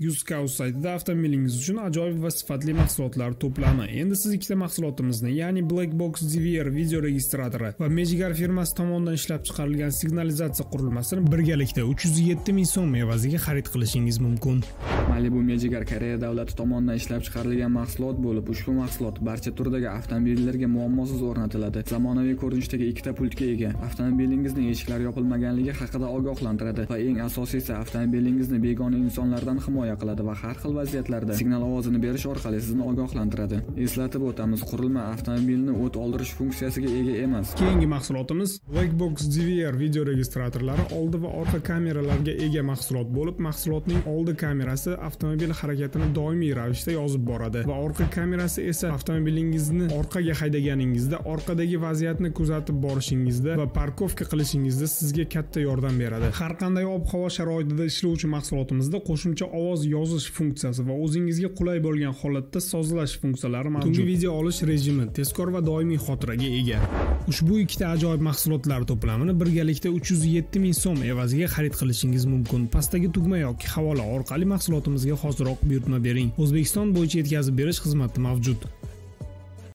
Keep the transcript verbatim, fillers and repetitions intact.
UseCout saytida avtomobilingiz uchun ajoyib va sifatli mahsulotlar to'plami. Endi siz ikkita mahsulotimizni, ya'ni Blackbox D V R video registratori va Magigar firmasi tomonidan ishlab chiqarilgan signalizatsiya qurilmasini birgalikda uch yuz yetti ming so'm evaziga xarid qilishingiz mumkin. Malibu Magigar Koreya davlati tomonidan ishlab chiqarilgan mahsulot bo'lib, ushbu mahsulot barcha turdagi avtomobillarga muammosiz o'rnatiladi. Zamonaviy ko'rinishdagi ikkita pultga ega, avtomobilingizning eshiklari yopilmaganligi haqida ogohlantiradi va eng asosiysi avtomobilingizni begona insonlardan himoya qiladi va har xil vaziyatlarda signal ovozini berish orqali sizni ogohlantiradi. Eslatib o'tamiz, qurilma avtomobilni o't oldirish funksiyasiga ega emas. Keyingi mahsulotimiz Blackbox D V R video registratorlari oldi va orqa kameralarga ega mahsulot bo'lib, mahsulotning oldi kamerasi avtomobil harakatini doimiy ravishda yozib boradi va orqa kamerasi esa avtomobilingizni orqaga haydaganingizda orqadagi vaziyatni kuzatib borishingizda va parkovka qilishingizda sizga katta yordam beradi. Har qanday ob-havo sharoitida ishlovchi mahsulotimizda qo'shimcha ovoz yozish funksiyasi va o'zingizga qulay bo'lgan holatda sozlash funksiyalari mavjud. Tungi video olish rejimi, tezkor va doimiy xotiraga ega. Ushbu ikkita ajoyib mahsulotlar to'plamini birgalikda uch yuz yetti ming so'm evaziga xarid qilishingiz mumkin. Pastdagi tugma yoki havola orqali mahsulotimizga hoziroq buyurtma bering. O'zbekiston bo'yicha yetkazib berish xizmati mavjud.